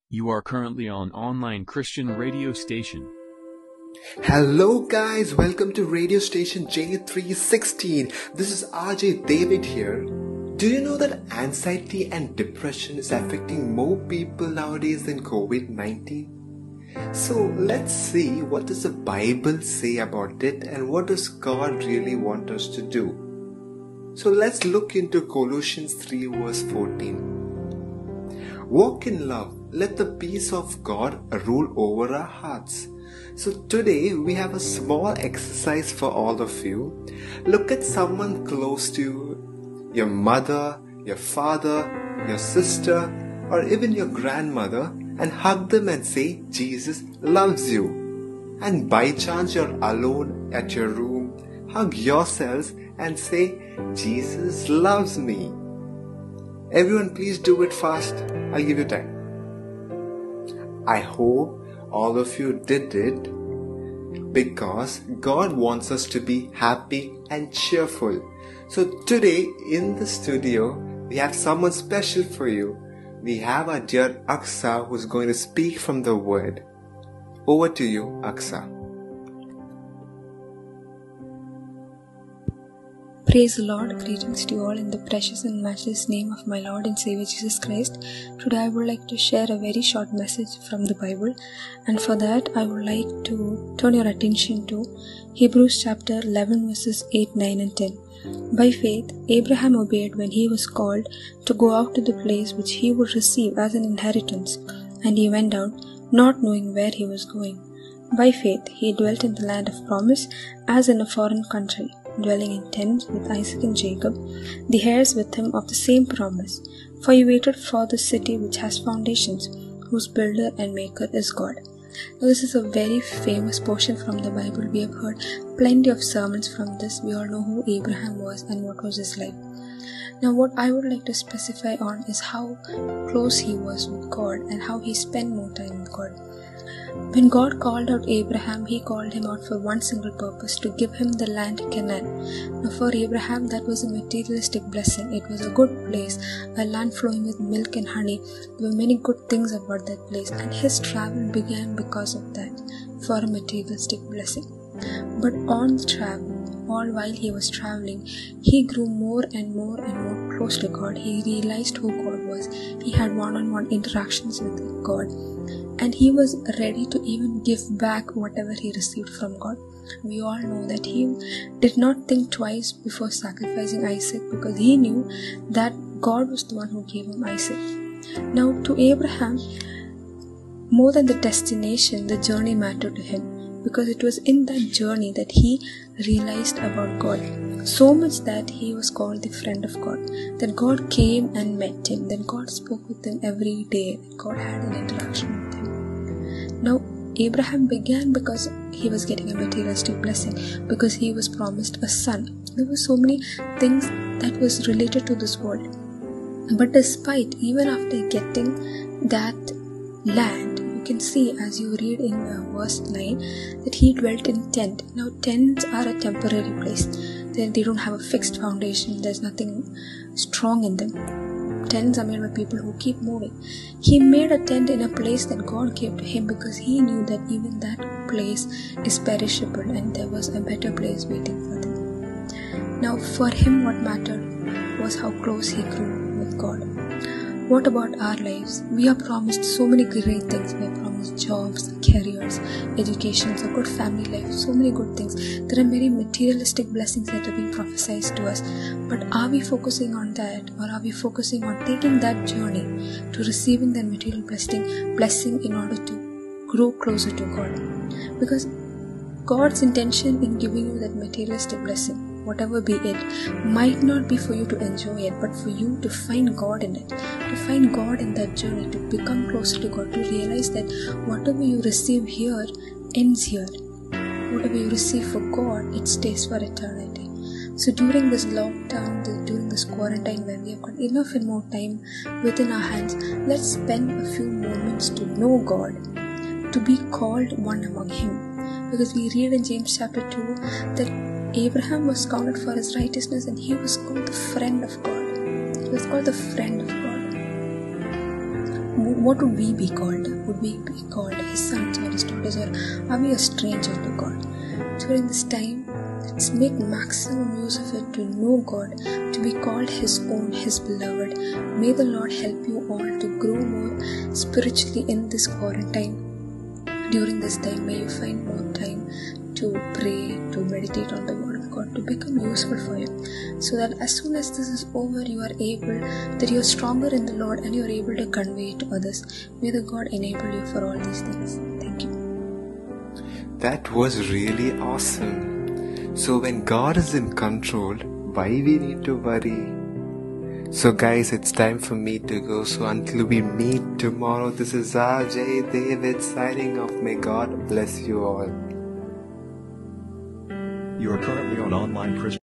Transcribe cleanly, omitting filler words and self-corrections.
You are currently on online Christian radio station. Hello guys, welcome to radio station J316. This is RJ David here. Do you know that anxiety and depression is affecting more people nowadays than COVID-19? So let's see what does the Bible say about it and what does God really want us to do. So let's look into Colossians 3 verse 14. Walk in love. Let the peace of God rule over our hearts. So today we have a small exercise for all of you. Look at someone close to you, your mother, your father, your sister, or even your grandmother, and hug them and say, Jesus loves you. And by chance you're alone at your room, hug yourselves and say, Jesus loves me. Everyone please do it fast. I'll give you time. I hope all of you did it because God wants us to be happy and cheerful. So today in the studio, we have someone special for you. We have our dear Aksa who's going to speak from the word. Over to you, Aksa. Praise the Lord. Greetings to you all in the precious and matchless name of my Lord and Savior Jesus Christ. Today I would like to share a very short message from the Bible, and for that I would like to turn your attention to Hebrews chapter 11 verses 8, 9 and 10. By faith, Abraham obeyed when he was called to go out to the place which he would receive as an inheritance, and he went out, not knowing where he was going. By faith, he dwelt in the land of promise as in a foreign country, dwelling in tents with Isaac and Jacob, the heirs with him of the same promise. For he waited for the city which has foundations, whose builder and maker is God. Now, this is a very famous portion from the Bible. We have heard plenty of sermons from this. We all know who Abraham was and what was his life. Now, what I would like to specify on is how close he was with God and how he spent more time with God. When God called out Abraham, he called him out for one single purpose, to give him the land Canaan. Now for Abraham, that was a materialistic blessing. It was a good place, a land flowing with milk and honey. There were many good things about that place, and his travel began because of that, for a materialistic blessing. But on the travel, all while he was traveling, he grew more and more and more close to God. He realized who God was. He had one-on-one interactions with God. And he was ready to even give back whatever he received from God. We all know that he did not think twice before sacrificing Isaac, because he knew that God was the one who gave him Isaac. Now to Abraham, more than the destination, the journey mattered to him, because it was in that journey that he realized about God. So much that he was called the friend of God. That God came and met him. Then God spoke with him every day. God had an interaction with him. Now, Abraham began because he was getting a materialistic blessing, because he was promised a son. There were so many things that was related to this world. But despite, even after getting that land, you can see as you read in verse 9 that he dwelt in tent. Now, tents are a temporary place. They don't have a fixed foundation. There's nothing strong in them. Tents are made by people who keep moving. He made a tent in a place that God gave to him, because he knew that even that place is perishable and there was a better place waiting for them. Now for him, what mattered was how close he grew with God. What about our lives? We are promised so many great things. We are promised jobs, careers, educations, a good family life, so many good things. There are many materialistic blessings that are being prophesied to us. But are we focusing on that, or are we focusing on taking that journey to receiving that material blessing in order to grow closer to God? Because God's intention in giving you that materialistic blessing, whatever be it, might not be for you to enjoy it, but for you to find God in it, to find God in that journey, to become closer to God, to realize that whatever you receive here ends here. Whatever you receive for God, it stays for eternity. So during this lockdown, during this quarantine, when we have got enough and more time within our hands, let's spend a few moments to know God, to be called one among Him. Because we read in James chapter 2 that Abraham was counted for his righteousness, and he was called the friend of God. He was called the friend of God. what would we be called? Would we be called his sons or his daughters, or are we a stranger to God? During this time, let's make maximum use of it to know God, to be called his own, his beloved. May the Lord help you all to grow more spiritually in this quarantine. During this time, may you find more time to pray, to meditate on the word of God, to become useful for you, so that as soon as this is over, you are you're stronger in the Lord and you are able to convey it to others. May the God enable you for all these things. Thank you. That was really awesome. So when God is in control, why we need to worry? So guys, it's time for me to go. So until we meet tomorrow, this is RJ David signing off. May God bless you all. You are currently on Online Christian